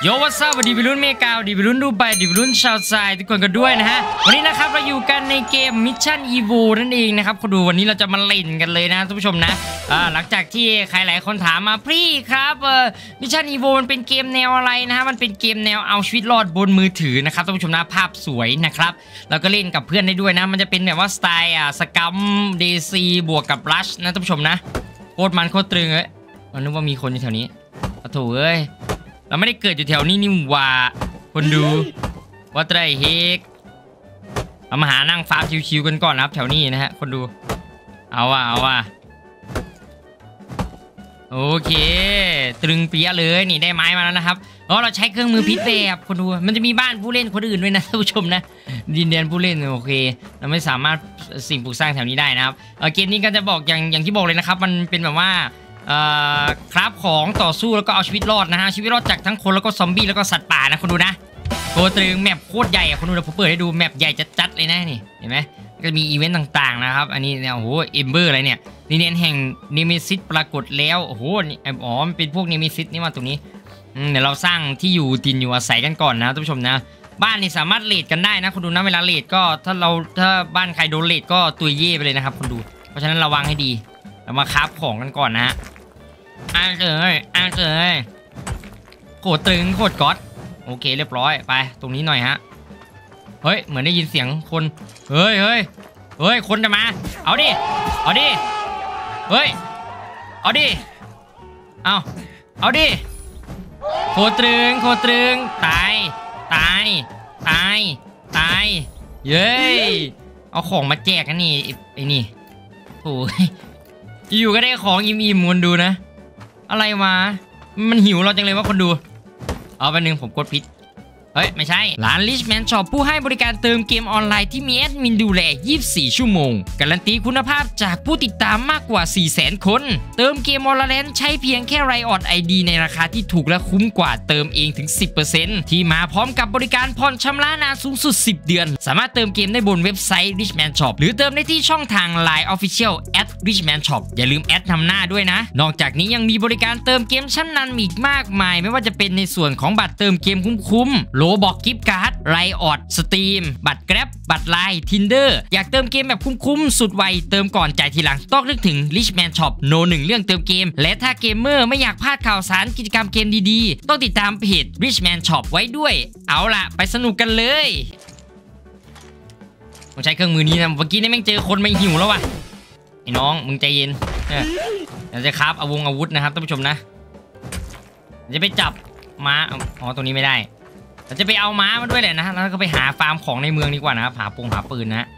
โยวัสดีวิรุ่นเมกาดีวิรุ่นดูไปดีวิรุ่นชาวไซทุกคนกันด้วยนะฮะวันนี้นะครับเราอยู่กันในเกม Mission Evo นั่นเองนะครับคุณดูวันนี้เราจะมาเล่นกันเลยนะท่านผู้ชมนะหลังจากที่ใครหลายคนถามมาพี่ครับMission Evo มันเป็นเกมแนวอะไรนะฮะมันเป็นเกมแนวเอาชีวิตรอดบนมือถือนะครับท่านผู้ชมนะภาพสวยนะครับแล้วก็เล่นกับเพื่อนได้ด้วยนะมันจะเป็นแบบว่าสไตล์สกัมเดซีบวกกับรัชนะท่านผู้ชมนะโคตรมันโคตรตรึงเลยมันนึกว่ามีคนอยู่แถวนี้โถ่เอ้ยเราไม่ได้เกิดอยู่แถวนี้นี่ว่าคนดูว่าไตรเฮกเรามาหานั่งฟาร์มชิวๆกันก่อนนะครับแถวนี้นะฮะคนดูเอาว่ะโอเคตรึงเปียเลยนี่ได้ไม้มาแล้วนะครับเราใช้เครื่องมือพิษแบบคนดูมันจะมีบ้านผู้เล่นคนอื่นด้วยนะท่านผู้ชมนะดินแดนผู้เล่นโอเคเราไม่สามารถสิ่งปลูกสร้างแถวนี้ได้นะครับเกมนี้ก็จะบอกอย่างที่บอกเลยนะครับมันเป็นแบบว่าคราฟของต่อสู้แล้วก็เอาชีวิตรอดนะฮะชีวิตรอดจากทั้งคนแล้วก็ซอมบี้แล้วก็สัตว์ป่านะคนดูนะโคตรตรึงแมปโคตรใหญ่คนดูผมเปิดให้ดูแมปใหญ่จัดๆเลยนะนี่เห็นไหมก็มีอีเวนต์ต่างๆนะครับอันนี้เนี่ยโอ้โหเอมเบอร์อะไรเนี่ยนี่เน้นแห่งเนมิซิสปรากฏแล้วโอ้โหอ๋อมันเป็นพวกเนมิซิสนี่มาตรงนี้เดี๋ยวเราสร้างที่อยู่ดินอยู่อาศัยกันก่อนนะท่านผู้ชมนะบ้านนี่สามารถเลทกันได้นะคุณดูนะเวลาเลทก็ถ้าบ้านใครโดนเลทก็ตุยเย่ไปเลยนะครับคุณดูเพราะฉะนั้นระวังให้ดีเรามาคราฟของกันก่อนนะฮะโคตรตึงโคตรก๊อตโอเคเรียบร้อยไปตรงนี้หน่อยฮะเฮ้ยเหมือนได้ยินเสียงคนเฮ้ยคนจะมาเอาดิเฮ้ยเอาดิเอาดิโคตรตึงตายเย้เอาของมาแจกกันนี่ไอ้นี่โอ้ยอยู่ก็ได้ของอิ่มๆคนดูนะอะไรมามันหิวเราจังเลยว่าคนดูเอาไปหนึ่งผมกดผิดเฮ้ยไม่ใช่ร้าน Richman Shop ผู้ให้บริการเติมเกมออนไลน์ที่มีแอดมินดูแล24ชั่วโมงการันตีคุณภาพจากผู้ติดตามมากกว่า 400,000 คนเติมเกม Valorant ใช้เพียงแค่ Riot ID ในราคาที่ถูกและคุ้มกว่าเติมเองถึง 10% ที่มาพร้อมกับบริการผ่อนชำระนานสูงสุด10 เดือนสามารถเติมเกมได้บนเว็บไซต์ Richman Shop หรือเติมได้ที่ช่องทาง Line Official @Richman Shop อย่าลืมแอดนำหน้าด้วยนะนอกจากนี้ยังมีบริการเติมเกมชั้นนำอีกมากมายไม่ว่าจะเป็นในส่วนของบัตรเติมเกมคุ้มโลบอกกิฟต์การ์ดไรออดสตรีมบัตรแกร็บบัตรไลน์ทินเดอร์อยากเติมเกมแบบคุ้มๆสุดไวเติมก่อนจ่ายทีหลังต้องนึกถึง Richman Shop โน1เรื่องเติมเกมและถ้าเกมเมอร์ไม่อยากพลาดข่าวสารกิจกรรมเกมดีๆต้องติดตามเพจ Richman Shop ไว้ด้วยเอาล่ะไปสนุกกันเลยผมใช้เครื่องมือนี้นะเมื่อกี้นี่แม่งเจอคนไม่หิวแล้วว่ะไอ้น้องมึงใจเย็นเราจะคราฟอาวุธนะครับท่านผู้ชมนะจะไปจับม้าอ๋อตรงนี้ไม่ได้เราจะไปเอาม้ามาด้วยแหละนะแล้วก็ไปหาฟาร์มของในเมืองดีกว่านะครับหาปืนนะ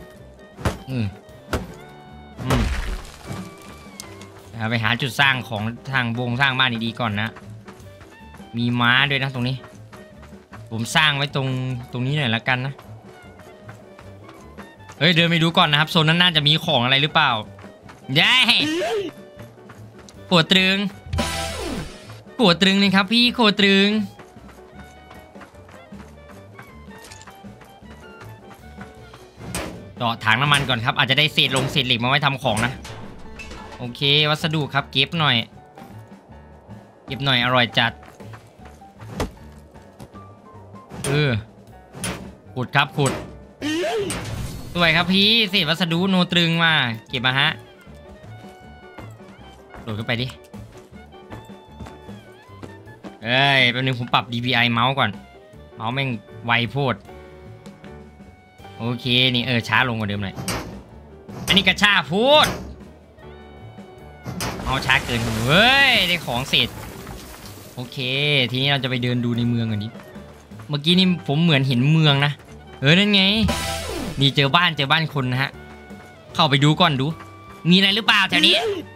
ไปหาจุดสร้างของทางสร้างบ้านดีๆก่อนนะมีม้าด้วยนะตรงนี้ผมสร้างไว้ตรงนี้หน่อยละกันนะเฮ้ยเดินไปดูก่อนนะครับโซนนั้นน่าจะมีของอะไรหรือเปล่าย้ปวดตรึงเลยครับพี่โคตรึงต่อถังน้ำมันก่อนครับอาจจะได้เศษเหล็กมาไว้ทำของนะโอเควัสดุครับเก็บหน่อยอร่อยจัดขุดครับขุดสวยครับพี่เศษวัสดุโนตรึงมาเก็บมาฮะโดดขึ้นไปดิแป๊บนึงผมปรับ DPI เมาส์ก่อนเมาส์แม่งไวโพดโอเคนี่ช้าลงกว่าเดิมหน่อยอันนี้กระชากพูดเอาช้าเกินเฮ้ยได้ของเสร็จโอเคทีนี้เราจะไปเดินดูในเมืองกันนิดเมื่อกี้นี่ผมเหมือนเห็นเมืองนะนั่นไงนี่เจอบ้านคนนะฮะเข้าไปดูก่อนดูมีอะไรหรือเปล่าแถวนี้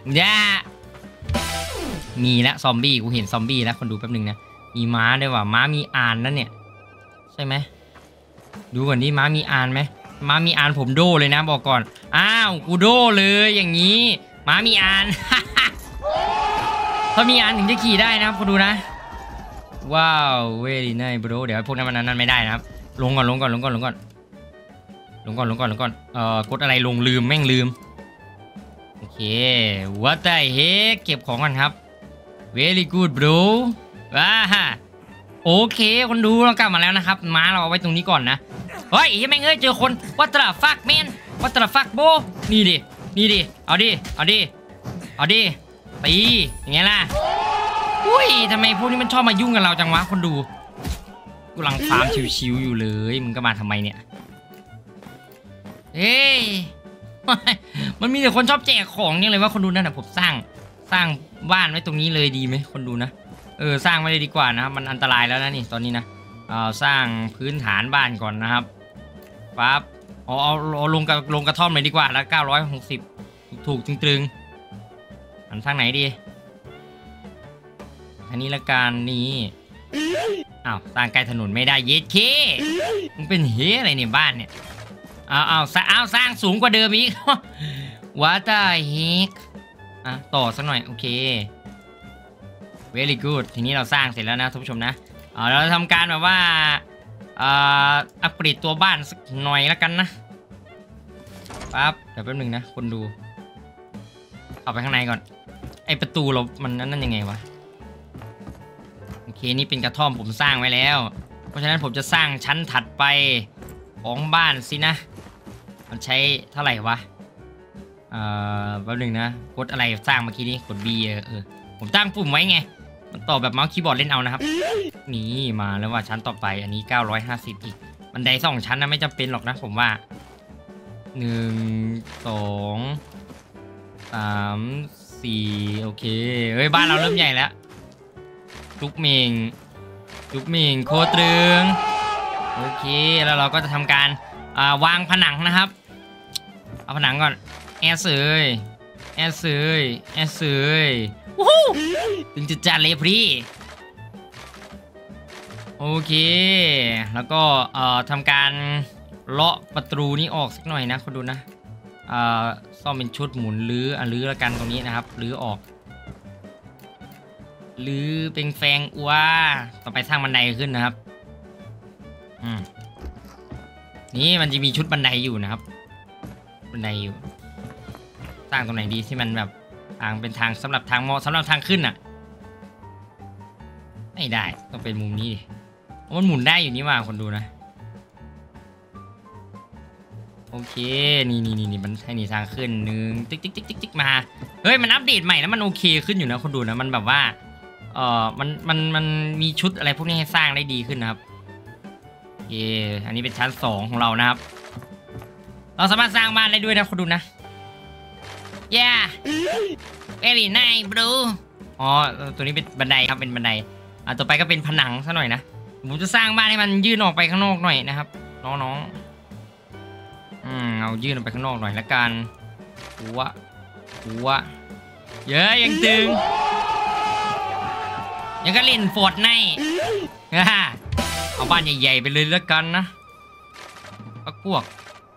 มีแล้วซอมบี้กูเห็นซอมบี้แล้วคนดูแป๊บนึงนะมีม้าด้วยว่ะม้ามีอานนั่นเนี่ยใช่ไหมดูก่อนนี่ม้ามีอานไหมม้ามีอานผมโดเลยนะบอกก่อนอ้าวกูโดเลยอย่างนี้ม้ามีอาน ถ้ามีอานถึงจะขี่ได้นะคนดูนะว้าวเวลี่ไนท์บรูเดี๋ยวพวกนั้นไม่ได้นะครับลงก่อนกดอะไรลงลืมแม่งลืมโอเคว่าแต่เฮ้เก็บของกันครับ very good bro ว้าโอเคคนดูเรากลับมาแล้วนะครับม้าเราเอาไว้ตรงนี้ก่อนนะเฮ้ยแม่งเอ้ยเจอคนวัตระฟักแมนวัตระฟักโบนี่ดิเอาดิตีอย่างเงี้ยล่ะอุ้ยทำไมพวกนี้มันชอบมายุ่งกับเราจังวะคนดูกูกำลังฟาร์มชิวๆอยู่เลยมึงก็มาทำไมเนี่ยเฮ้ยมันมีแต่คนชอบแจกของนี่เลยว่าคนดูนั่นนะผมสร้างบ้านไว้ตรงนี้เลยดีไหมคนดูนะสร้างไว้เลยดีกว่านะมันอันตรายแล้วนะนี่ตอนนี้นะสร้างพื้นฐานบ้านก่อนนะครับปั๊บเอาลงกระท่อมเลยดีกว่าแล้ว960ถูกตึงๆอันทางไหนดีอันนี้ละกันนี่อ้าวสร้างใกล้ถนนไม่ได้เย็ดเคมึงเป็นเฮ้อะไรเนี่ยบ้านเนี่ยเอาสร้างสูงกว่าเดิมอีกว่าแต่เฮกต่อสักหน่อยโอเค very good ทีนี้เราสร้างเสร็จแล้วนะท่านผู้ชมนะเราทำการแบบว่าอัปเกรดตัวบ้านสักหน่อยแล้วกันนะปั๊บเดี๋ยวแป๊บนึงนะคนดูเอาไปข้างในก่อนไอประตูเรามันนั่นยังไงวะโอเคนี่เป็นกระท่อมผมสร้างไว้แล้วเพราะฉะนั้นผมจะสร้างชั้นถัดไปของบ้านสินะมันใช้เท่าไหร่วะแป๊บนึงนะกดอะไรสร้างเมื่อกี้นี้กด B ผมตั้งปุ่มไว้ไงมันต่อแบบเมาส์คีย์บอร์ดเล่นเอานะครับนี่มาแล้วว่าชั้นต่อไปอันนี้950อีกบันได2ชั้นนะไม่จำเป็นหรอกนะผมว่า1 2 3 4โอเคเฮ้ยบ้านเราเริ่มใหญ่แล้วจุกเมงโคตรึงโอเคแล้วเราก็จะทำการวางผนังนะครับเอาผนังก่อนแอสเซยวู้ถึงจะจัดเลยพี่โอเคแล้วก็ทำการเลาะประตูนี้ออกสักหน่อยนะคนดูนะซ่อมเป็นชุดหมุนลื้อแล้วกันตรงนี้นะครับลื้อออกลื้อเป็นแฟงอัวต่อไปสร้างบันไดขึ้นนะครับนี่มันจะมีชุดบันไดอยู่นะครับบันไดอยู่สร้างตรงไหนดีที่มันแบบทางเป็นทางสำหรับทางเหมาะสำหรับทางขึ้นอ่ะไม่ได้ต้องเป็นมุมนี้ดิมันหมุนได้อยู่นี่ว่าคนดูนะโอเคนี่มันให้นี่ทางขึ้นติ๊กมาเฮ้ยมันอัปเดตใหม่แล้วมันโอเคขึ้นอยู่นะคนดูนะมันแบบว่ามันมีชุดอะไรพวกนี้ให้สร้างได้ดีขึ้นนะครับโอเคอันนี้เป็นชั้น2ของเรานะครับเราสามารถสร้างบ้านได้ด้วยนะคนดูนะyeah very nice bro ตัวนี้เป็นบันไดครับเป็นบันไดต่อไปก็เป็นผนังซะหน่อยนะผมจะสร้างบ้านให้มันยื่นออกไปข้างนอกหน่อยนะครับน้องเอายื่นออกไปข้างนอกหน่อยละกันหัวเยอะยังตึงยังก็เล่นฟอร์ดไนท์เอาบ้านใหญ่ๆไปเลยละกันนะพวก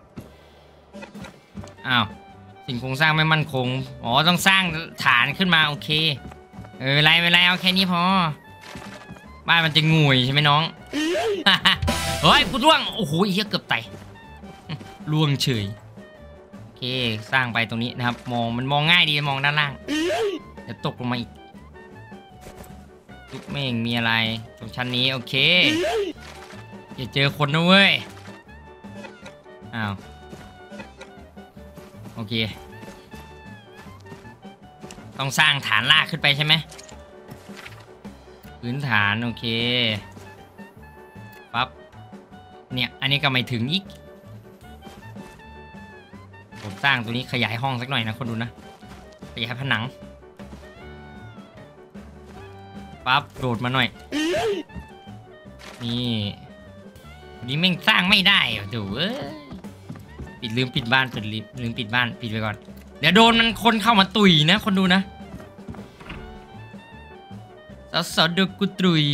อ้าวสิ่งโครงสร้างไม่มั่นคงต้องสร้างฐานขึ้นมาโอเคไม่ไรเอาแค่นี้พอบ้านมันจะงวยใช่ไหมน้องเฮ้ยกูร่วงโอ้โหเหี้ยเกือบไตล่วงเฉยโอเคสร้างไปตรงนี้นะครับมันมองง่ายดีมองด้านล่างเดี๋ยวตกลงมาอีกทุกเม่งมีอะไรตรงชั้นนี้โอเคอย่าเจอคนนะเว้ยอ้าวโอเคต้องสร้างฐานลากขึ้นไปใช่ไหมพื้นฐานโอเคปั๊บเนี่ยอันนี้ก็ไม่ถึงอีกผมสร้างตัวนี้ขยายห้องสักหน่อยนะคนดูนะขยายผนังปั๊บโดดมาหน่อยนี่แม่งสร้างไม่ได้ดูลืมปิดบ้านลืมปิดบ้านปิดไปก่อนเดี๋ยวโดนมันคนเข้ามาตุยนะคนดูนะสอดดูกุตุย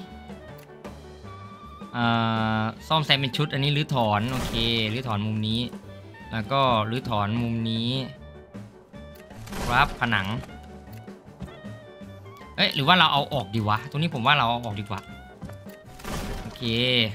ซ่อมแซมเป็นชุดอันนี้รื้อถอนโอเครื้อถอนมุมนี้แล้วก็รื้อถอนมุมนี้ครับผนังหรือว่าเราเอาออกดีวะตรงนี้ผมว่าเราเอาออกดีกว่าโอเค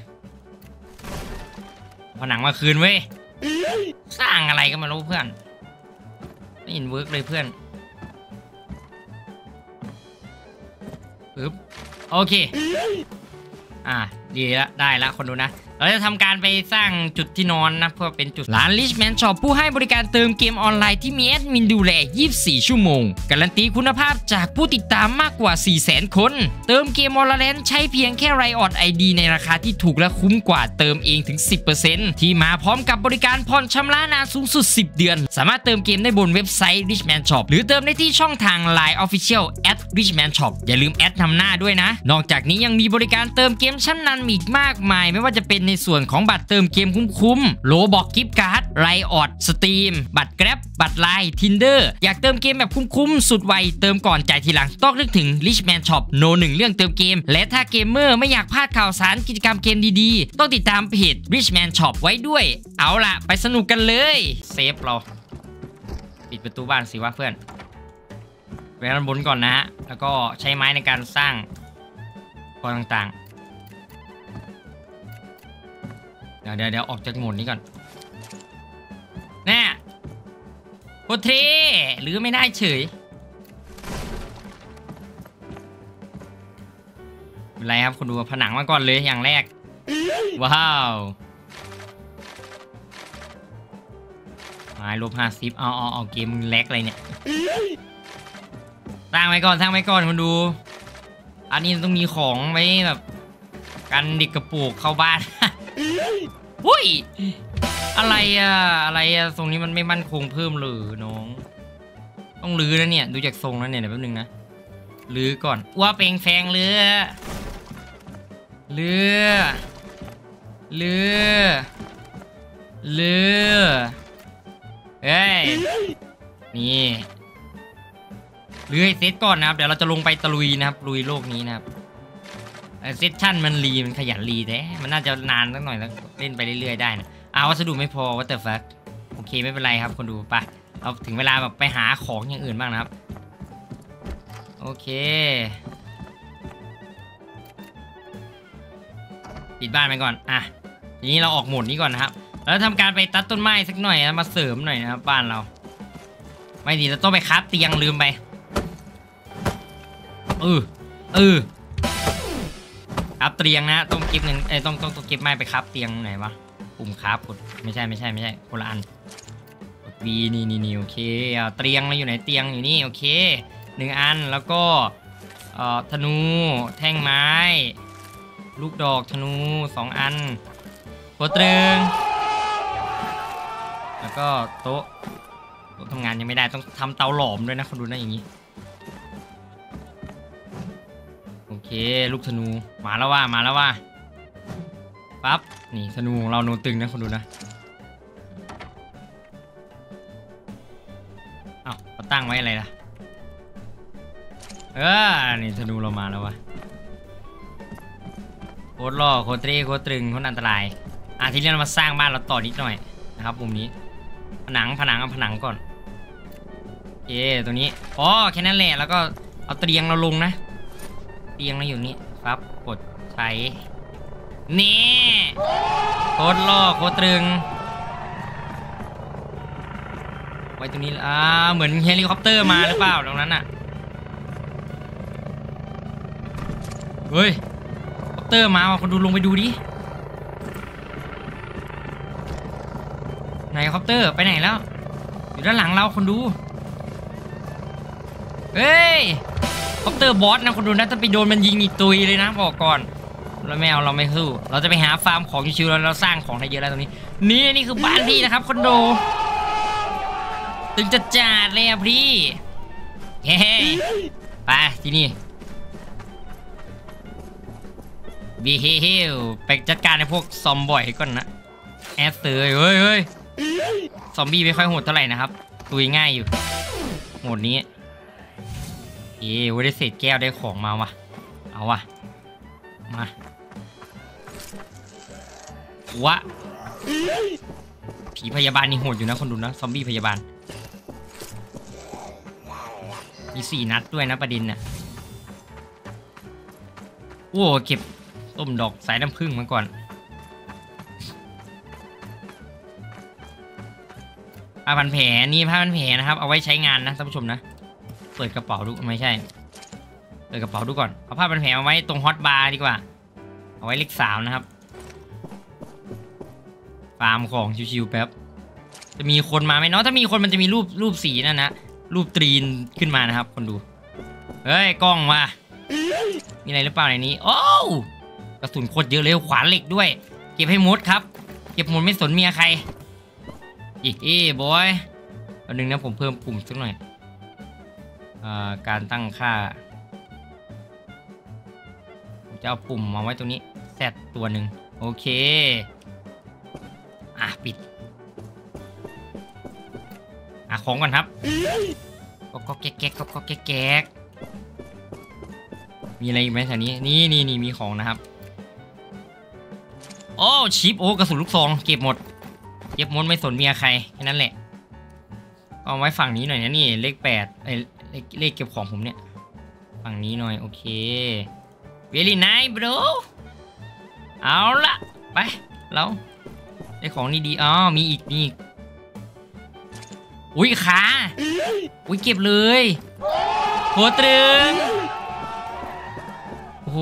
ผนังมาคืนเว้ยสร้างอะไรก็ไม่รู้เพื่อนไม่เห็นเวิร์กเลยเพื่อนปึ๊บโอเคดีละได้ละคนดูนะเราจะทำการไปสร้างจุดที่นอนนะเพื่อเป็นจุดร้าน Richman Shop ผู้ให้บริการเติมเกมออนไลน์ที่มีแอดมินดูแล 24 ชั่วโมงการันตีคุณภาพจากผู้ติดตามมากกว่า 400,000 คนเติมเกม Valorant ใช้เพียงแค่ Riot ID ในราคาที่ถูกและคุ้มกว่าเติมเองถึง 10% ที่มาพร้อมกับบริการผ่อนชำระนานสูงสุด 10 เดือนสามารถเติมเกมได้บนเว็บไซต์ Richman Shop หรือเติมได้ที่ช่องทาง Line Official @Richman Shop อย่าลืมแอดนำหน้าด้วยนะนอกจากนี้ยังมีบริการเติมเกมชั้นนำอีกมากมายไม่ว่าจะเป็นในส่วนของบัตรเติมเกมคุ้มๆโลบอกกิฟต์การ์ดไรออดสตรีมบัตรแกร็บบัตรไลน์ทินเดอร์อยากเติมเกมแบบคุ้มๆสุดไวเติมก่อนจ่ายทีหลังต้องนึกถึง Richman Shop โน1เรื่องเติมเกมและถ้าเกมเมอร์ไม่อยากพลาดข่าวสารกิจกรรมเกมดีๆต้องติดตามเพจ Richman Shop ไว้ด้วยเอาล่ะไปสนุกกันเลยเซฟเราปิดประตูบ้านสิวะเพื่อนไปด้านบนก่อนนะฮะแล้วก็ใช้ไม้ในการสร้างก้อนต่างๆเดี๋ยวออกจากโหมดนี้ก่อนแน่โคตรเท่หรือไม่ได้เฉยเป็นไรครับคุณดูผนังมาก่อนเลยอย่างแรกว้าวไม้-50เอาเกมแลกอะไรเนี่ยสร้างไว้ก่อนคุณดูอันนี้ต้องมีของไว้แบบกันเด็กกระปุกเข้าบ้านหุ้ยอะไรตรงนี้มันไม่มั่นคงเพิ่มเลยน้องต้องลื้อนะเนี่ยดูจากทรงแล้วเนี่ยเดี๋ยวแป๊บนึงนะลื้อก่อนอ้วเปงแฟงเรือเฮ้ยนี่เลื้อยเซตก่อนนะครับเดี๋ยวเราจะลงไปตะลุยนะครับลุยโลกนี้นะครับเซสชั่นมันขยันรีแต่มันน่าจะนานสักหน่อยแล้วเล่นไปเรื่อยๆได้นะวัสดุไม่พอวัตเตอร์ฟัคโอเคไม่เป็นไรครับคนดูไปเราถึงเวลาแบบไปหาของอย่างอื่นบ้างนะครับโอเคปิดบ้านไปก่อนทีนี้เราออกโหมดนี้ก่อนนะครับแล้วทำการไปตัดต้นไม้สักหน่อยมาเสริมหน่อยนะครับบ้านเราไม่ดีเราต้องไปคราฟเตียงลืมไปครับเตียงนะต้องเก็บเงินต้องเก็บไม้ไปครับเตียงไหนวะปุ่มครับกดไม่ใช่คนละอันกด V นี่โอเคเตียงเราอยู่ไหนเตียงอยู่นี่โอเค1อันแล้วก็ธนูแท่งไม้ลูกดอกธนู2อันโคตรแล้วก็โต๊ะทำงานยังไม่ได้ต้องทำเตาหลอมด้วยนะคนดูนะอย่างนี้โอเคลูกธนูมาแล้วว่าปั๊บนี่ธนูของเราโนตึงนะคนดูนะเขาตั้งไว้อะไรล่ะนี่ธนูเรามาแล้ววะโคตรล่อโคตรเท่โคตรตึงโคตรอันตรายทีนี้เรามาสร้างบ้านเราต่อนิดหน่อยนะครับมุมนี้ผนังก่อนโอเคตัวนี้แค่นั้นแหละแล้วก็เอาเตียงเราลงนะเตียงเราอยู่นี่ปั๊บกดใช้นี่โคตรล่อโคตรตึงไว้ตรงนี้เหมือนเฮลิคอปเตอร์มาหรือเปล่าตรงนั้นเฮ้ยคอปเตอร์มาคนดูลงไปดูดิไหนคอปเตอร์ไปไหนแล้วอยู่ด้านหลังเราคนดูเฮ้ยคอปเตอร์บอสนะคนดูนะถ้าไปโดนมันยิงนี่ตุยเลยนะบอกก่อนแล้วไม่เอาเราไม่สู้เราจะไปหาฟาร์มของชิวๆแล้วเราสร้างของได้เยอะแล้วตรงนี้นี่คือบ้านพี่นะครับคนดูตึงจัดเลยพี่เฮ้ไปที่นี่บีเฮลไปจัดการในพวกซอมบ่อยก่อนนะแอสเตอร์เฮ้ยซอมบี้ไม่ค่อยโหดเท่าไหร่นะครับตุยง่ายอยู่โหมดนี้ได้เศษแก้วได้ของมาวะเอาวะมาวะผีพยาบาลนี่โหดอยู่นะคนดูนะซอมบี้พยาบาลมี4 นัดด้วยนะประเด็นน่ะโอ้เก็บต้มดอกสายน้ำผึ้งมาก่อนผ้าพันแผลนี่ผ้าพันแผลนะครับเอาไว้ใช้งานนะท่านผู้ชมนะเปิดกระเป๋าดูไม่ใช่เปิดกระเป๋าดูก่อนเอาผ้าพันแผลมาไว้ตรงฮอตบาร์ดีกว่าเอาไว้เลข3นะครับฟาร์มของชิวๆแป๊บจะมีคนมาไหมเนาะถ้ามีคนมันจะมีรูปสีนั่นนะรูปตรีนขึ้นมานะครับคนดูเฮ้ยกล้องมามีอะไรหรือเปล่าในนี้โอ้กระสุนโคตรเยอะเลยขวานเหล็กด้วยเก็บให้หมดครับเก็บหมดไม่สนเมียใครอีบอยเอาหนึ่งนะผมเพิ่มปุ่มสักหน่อยการตั้งค่าผมจะเอาปุ่มมาไว้ตรงนี้แซดตัวหนึ่งโอเคปิดของก่อนครับก็แก๊กก็แก๊กมีอะไรอีกไหมแถวนี้นี่มีของนะครับโอ้ชิปกระสุนลูกซองเก็บหมดไม่สนเมียใครแค่นั้นแหละเอาไว้ฝั่งนี้หน่อยนะนี่เลข8เลขเก็บของผมเนี่ยฝั่งนี้หน่อยโอเค very nice bro เอาละไปเราได้ของนี่ดีมีอีกอุ้ยขาอุ้ยเก็บเลยโหตรึงโอ้โห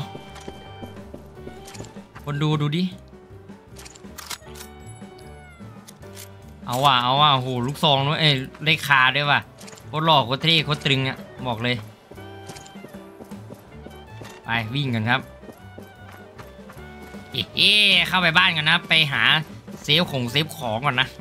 คนดูดิเอาว่ะโอ้โหลูกซองด้วยได้คาด้วยว่ะโคตรหล่อโคตรเท่โคตรตรึงอ่ะบอกเลยไปวิ่งกันครับเข้าไปบ้านกันนะไปหาเซฟของก่อนนะ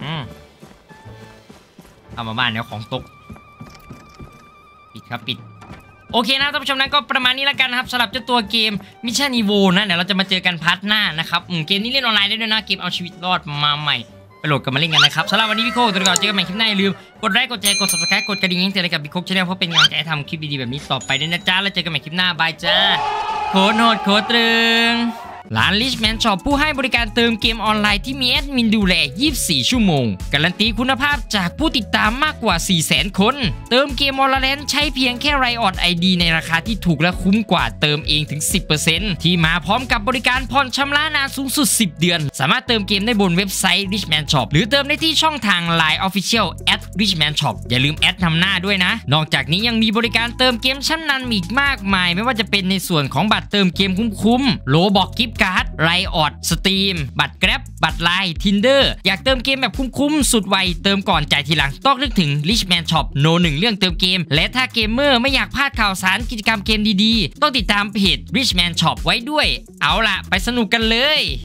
เอามาบ้านเดี๋ยวของตกปิดครับปิดโอเคนะท่านผู้ชมนั้นก็ประมาณนี้แล้วกันนะครับสำหรับเจ้าตัวเกมมิชชั่นอีโวนะเดี๋ยวเราจะมาเจอกันพาร์ทหน้านะครับเกมนี้เล่นออนไลน์ได้ด้วยนะเกมเอาชีวิตรอดมาใหม่ไปโหลดกันมาเล่นกันนะครับสำหรับวันนี้พี่โค้ตัวก่อนเจอกันใหม่คลิปหน้าอย่าลืมกดไลค์กดแชร์กด subscribe กดกระดิ่งให้เตือนกับพี่โค้ชแนลเพราะเป็นกำลังใจให้ทำคลิปดีๆแบบนี้ต่อไปด้วยนะจ๊ะแล้วเจอกันใหม่คลิปหน้าบายจ้าโคตรโหดโคตรตรึงร้าน Richman Shop ผู้ให้บริการเติมเกมออนไลน์ที่มีแอดมินดูแล 24 ชั่วโมงการันตีคุณภาพจากผู้ติดตามมากกว่า 400,000 คนเติมเกม Valorant ใช้เพียงแค่ Riot ID ในราคาที่ถูกและคุ้มกว่าเติมเองถึง 10% ที่มาพร้อมกับบริการผ่อนชำระนานสูงสุด 10 เดือนสามารถเติมเกมได้บนเว็บไซต์ Richman Shop หรือเติมได้ที่ช่องทาง Line Official @Richman Shop อย่าลืมแอดนำหน้าด้วยนะนอกจากนี้ยังมีบริการเติมเกมชั้นนำอีกมากมายไม่ว่าจะเป็นในส่วนของบัตรเติมเกมคุ้มๆโลบอกกิฟต์การ์ดRiot Steam บัตร Grab บัตร Line Tinder อยากเติมเกมแบบคุ้มๆสุดไวเติมก่อนจ่ายทีหลังต้องนึกถึง Richman Shop No 1เรื่องเติมเกมและถ้าเกมเมอร์ไม่อยากพลาดข่าวสารกิจกรรมเกมดีๆต้องติดตามเพจ Richman Shop ไว้ด้วยเอาล่ะไปสนุกกันเลย